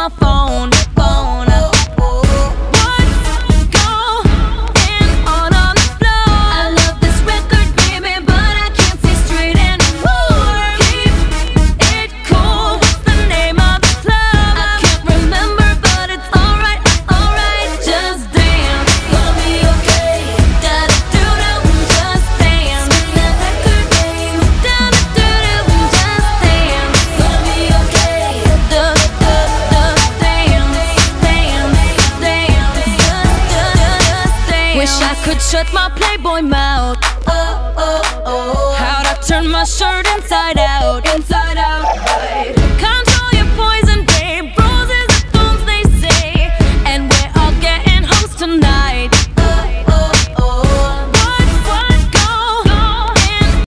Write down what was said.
my phone. Wish I could shut my Playboy mouth. How'd I turn my shirt inside out?